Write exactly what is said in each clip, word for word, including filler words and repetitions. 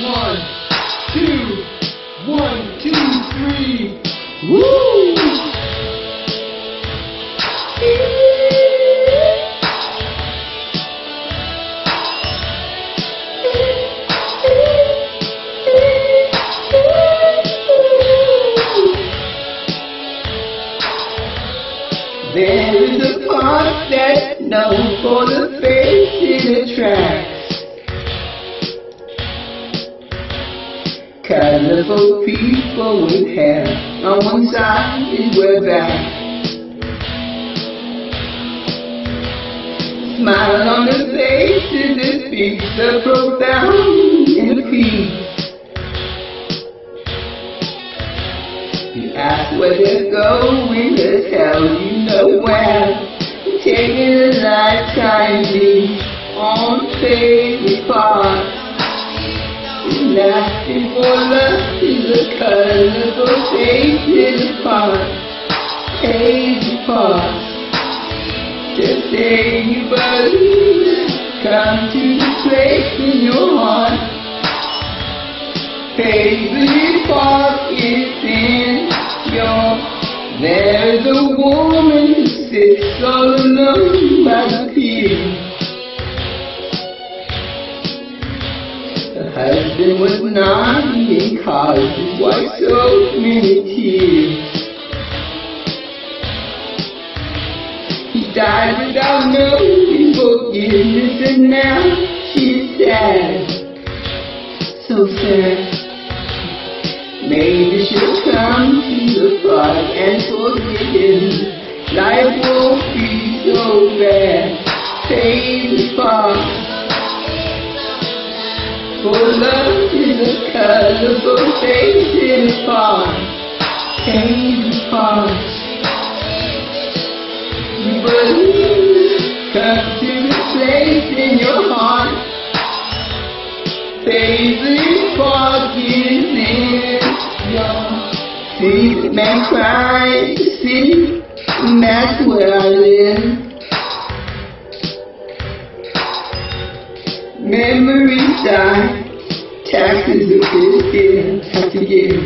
One, two, one, two, three. Woo! There is a park that's known for the faces it attracts. Colorful people with hair on one side and we're back. Smile on the faces that speaks the profound inner peace. You ask where they're going, they'll tell you nowhere. Taking a lifetime lease on Paisley Park. Laughing for love is a colorful face in the park. Paisley Park. Just say you believe. Come to the place in your heart. Paisley Park is in your. There's a woman who sits all alone by the pier. Her husband was naughty and caused his wife so many tears. He died without knowing forgiveness, and now she's sad, so sad. Maybe she'll come to the park and forget him. Life won't be so bad. Paisley Park. For love is a colorful face in the park. Paisley Park. You believe, come to the place in your heart. Paisley Park is in your. See the man crying, see, and that's where I live. Memories die, taxes are fifty, have to give.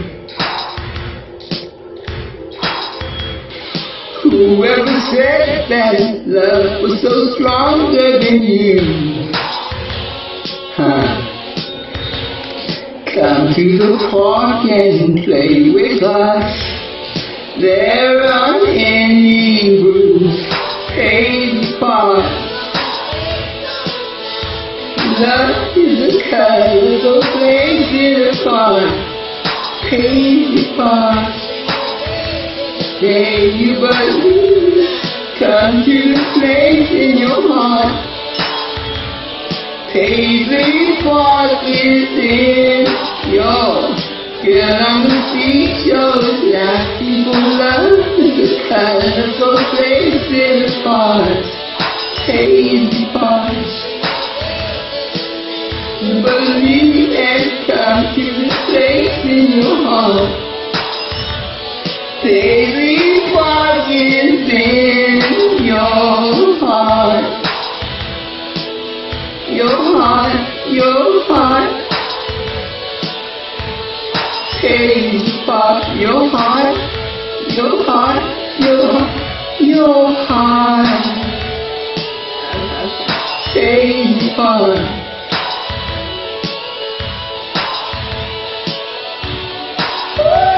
Whoever said that love was so stronger than you? Huh? Come to the park and play with us. There aren't any rules. Paisley Park. Love is a colorful place in the park. Paisley Park. Say you believe. Come to the place in your heart. Paisley Park is in your. Girl on the seashore, laughing for love is a colorful place in the park. Paisley Park. You believe and come to the place in your heart. Paisley Park is in your heart. Your heart, your heart. Paisley Park, your heart, your heart, your, your heart. Paisley Park. Woo!